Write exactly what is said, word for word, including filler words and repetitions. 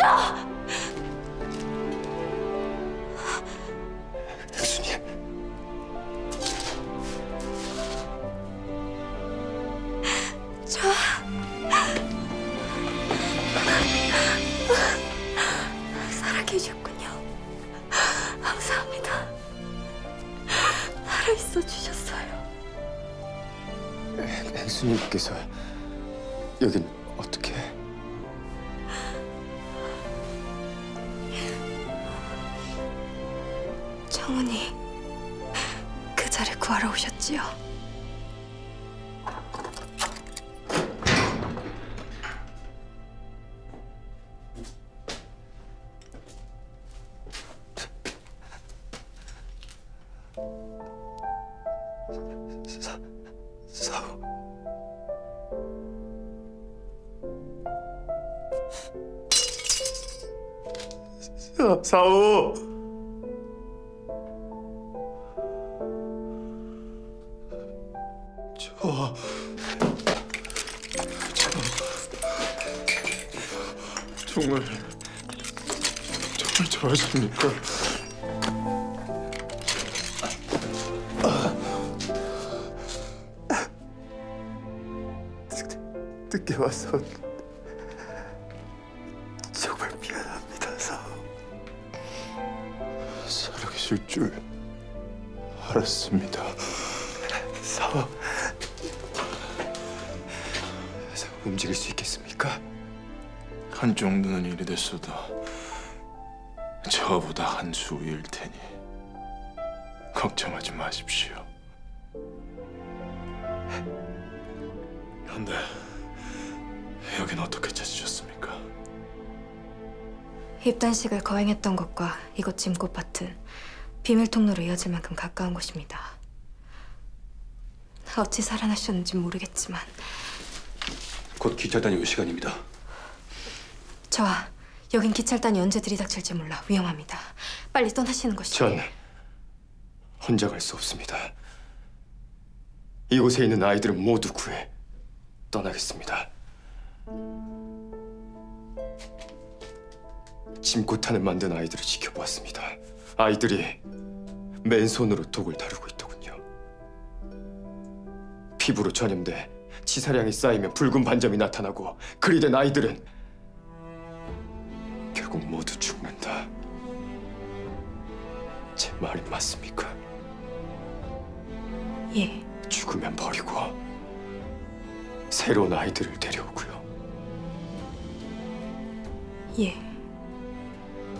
교수님. 저... 살아계셨군요. 감사합니다. 살아있어 주셨어요. 혜수님께서 여긴 어떻게? 정훈이 그자를 구하러 오셨지요. 사... 사오... 사... 사오... 저... 저... 정말... 정말 저하십니까? 늦게 와서 정말 미안합니다, 사오. 살아계실 줄 알았습니다. 사오. 사오, 움직일 수 있겠습니까? 한쪽 눈은 이리 됐어도 저보다 한 수 위일 테니 걱정하지 마십시오. 근데 여긴 어떻게 찾으셨습니까? 입단식을 거행했던 곳과 이곳 짐꽃밭은 비밀 통로로 이어질 만큼 가까운 곳입니다. 어찌 살아나셨는지 모르겠지만 곧 기찰단이 올 시간입니다. 저와 여긴 기찰단이 언제 들이닥칠지 몰라 위험합니다. 빨리 떠나시는 것이... 전 혼자 갈 수 없습니다. 이곳에 있는 아이들은 모두 구해 떠나겠습니다. 짐꽃탄을 만든 아이들을 지켜보았습니다. 아이들이 맨손으로 독을 다루고 있더군요. 피부로 전염돼 치사량이 쌓이면 붉은 반점이 나타나고 그리 된 아이들은 결국 모두 죽는다. 제 말이 맞습니까? 예. 죽으면 버리고 새로운 아이들을 데려오고요. 예.